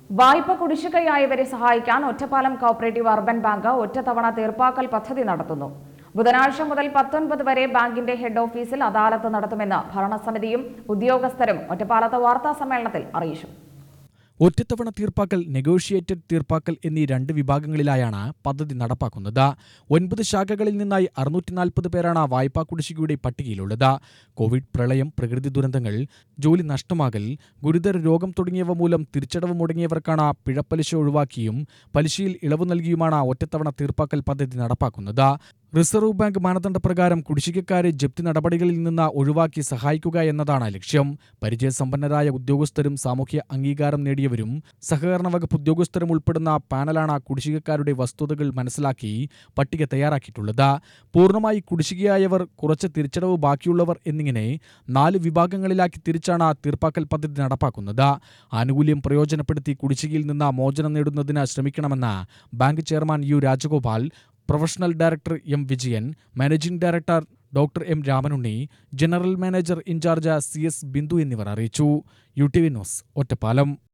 വായ്പ കുടിശ്ശികയായവരെ സഹായിക്കാൻ Ottapalam cooperative urban bank ഒറ്റത്തവണ തീർപ്പാക്കൽ പദ്ധതി നടത്തുന്നു. ബുധനാഴ്ച മുതൽ 19 വരെ ബാങ്കിന്റെ ഹെഡ് ഓഫീസിൽ അദാലത്ത് നടത്തുമെന്ന് ഭരണസമിതിയും ഉദ്യോഗസ്ഥരും ഒറ്റപ്പാലത്ത് വാർത്താസമ്മേളനത്തിൽ അറിയിച്ചു. ഒറ്റത്തവണ തീർപ്പാക്കൽ, നെഗോഷിയേറ്റഡ് തീർപ്പാക്കൽ എന്നീ 2 വിഭാഗങ്ങളിലായാണ് പദ്ധതി നടപ്പാക്കുന്നത്. 9 ശാഖകളിൽ നിന്നായി 640 പേരാണ് വായ്പാ കുടിശ്ശികയുടെ പട്ടികയിലുള്ളത്. കോവിഡ്, പ്രളയം, പ്രകൃതി ദുരന്തങ്ങൾ, ജോലി നഷ്ടമാകൽ, ഗുരുതര രോഗം തുടങ്ങിയവ മൂലം തിരിച്ചടവ് മുടങ്ങിയവർക്കാണ് പിഴപ്പലിശ ഒഴിവാക്കിയും പലിശയിൽ ഇളവ് നൽകിയുമാണ് ഒറ്റത്തവണ തീർപ്പാക്കൽ പദ്ധതി നടപ്പാക്കുന്നത്. റിസർവ് ബാങ്ക് മാനദണ്ഡപ്രകാരം കുടിശ്ശികക്കാരെ ജപ്തി നടപടികളിൽ നിന്ന് ഒഴിവാക്കി സഹായിക്കുക എന്നതാണ് ലക്ഷ്യം. പരിചയസമ്പന്നരായ ഉദ്യോഗസ്ഥരും സാമൂഹ്യ അംഗീകാരം നേടിയവരും സഹകരണ വകുപ്പ് ഉദ്യോഗസ്ഥരും ഉൾപ്പെടുന്ന പാനലാണ് കുടിശ്ശികക്കാരുടെ വസ്തുതകൾ മനസ്സിലാക്കി പട്ടിക തയ്യാറാക്കിയിട്ടുള്ളത്. പൂർണ്ണമായി കുടിശ്ശികയായവർ, കുറച്ച് തിരിച്ചടവ് ബാക്കിയുള്ളവർ എന്നിങ്ങനെ 4 വിഭാഗങ്ങളിലാക്കി തിരിച്ചാണ് തീർപ്പാക്കൽ പദ്ധതി നടപ്പാക്കുന്നത്. ആനുകൂല്യം പ്രയോജനപ്പെടുത്തി കുടിശ്ശികയിൽ നിന്ന് മോചനം നേടുന്നതിന് ശ്രമിക്കണമെന്ന് bank chairman U Rajagopal, professional director M Vijayan, managing director doctor M Ramanunni, general manager incharge CS Bindu എന്നിവർ അറിയിച്ചു. UTV news, Ottapalam.